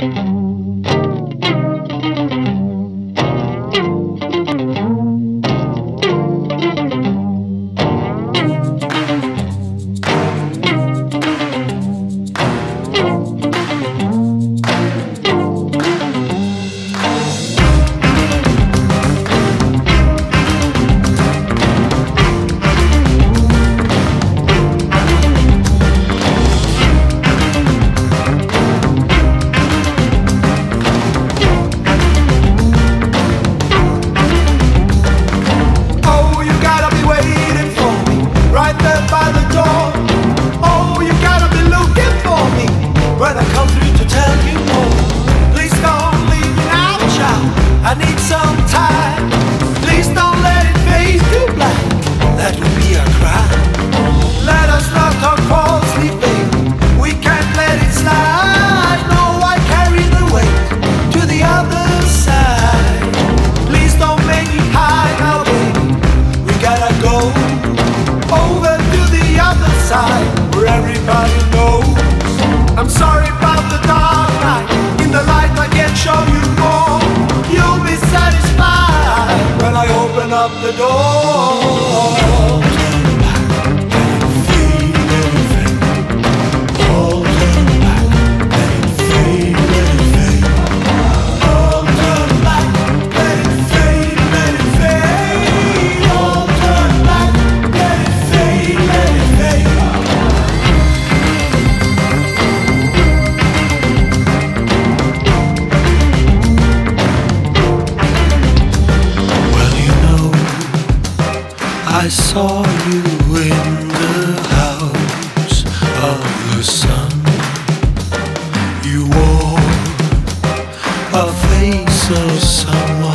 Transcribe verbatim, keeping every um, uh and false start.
Where everybody knows. I'm sorry about the dark night. In the light I can show you more. You'll be satisfied when I open up the door. I saw you in the house of the sun. You wore a face of someone